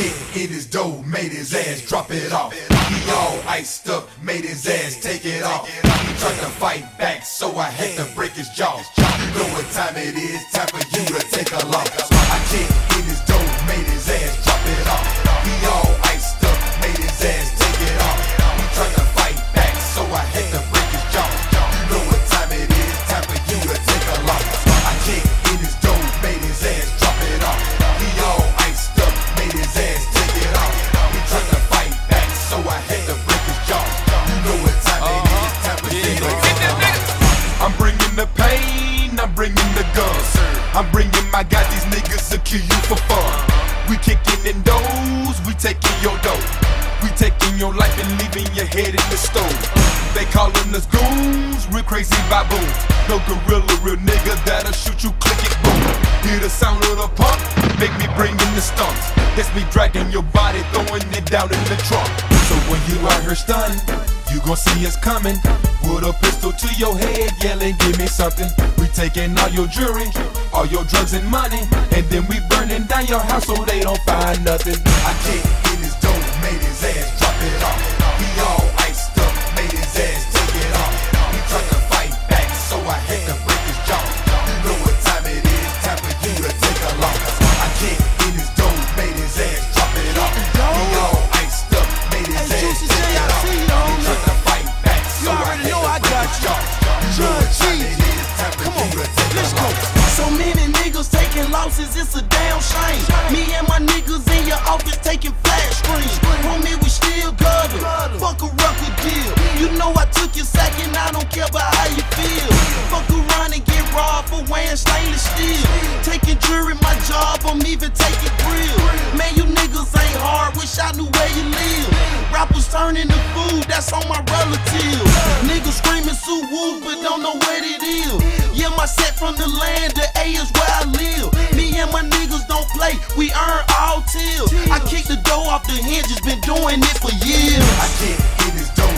kicked in his dough, made his ass drop it off. He all iced up, made his ass take it off. He tried to fight back, so I had to break his jaw. You know what time it is, time for you to take a loss. I kicked in his dough, made his ass drop it off. He all iced up, made his ass take it off. He tried to fight back, so I had to break his jaw. You know what time it is, time for you to take a loss. I kicked in his dough, made his ass drop it off. He all iced up, made his ass take it off. He tried to fight back, so I had to break his jaw. You know what time it is, time for you to take a loss. I'm bringing the pain, I'm bringing the guns. I'm bringing my God, these niggas will kill you for fun. We kicking in doors, we taking your dough. We taking your life and leaving your head in the stove. They calling us goons, real crazy baboons. No gorilla, real nigga that'll shoot you, click it, boom. Hear the sound of the pump, make me bring in the stunts. That's me dragging your body, throwing it down in the trunk. So when you out here stunning, you gon' see us coming. With a pistol to your head, yelling, give me something. We taking all your jewelry, all your drugs and money, and then we burning down your house so they don't find nothing. I kicked in his dough, made his ass drop it off. He all iced up, made his ass take it off. He tried to fight back, so I had to break his jaw. You know what time it is, time for you to take a loss. I kicked in his dough, made his ass drop it off. He all iced up, made his ass take it off. He tried to fight back, so I had to break his jaw. You know what time it is, time for you to take a loss. So many niggas taking losses, it's a damn shame. Me and my niggas in your office taking flat screens. Homie, we still gutter, fuck a record deal. You know I took your sack and I don't care about how you feel. Fuck around and get robbed for wearing stainless steel. Taking jewelry, my job, I'm even taking grill. Man, you niggas ain't hard, wish I knew where you live. Rappers turning to food, that's on my relatives. Niggas screaming Sue Woo, but don't know what it is. Yeah, my set from the land, the A is where I live. Me and my niggas don't play, we earn all tills. I kick the dough off the hinges, been doing it for years. I kicked in his dough,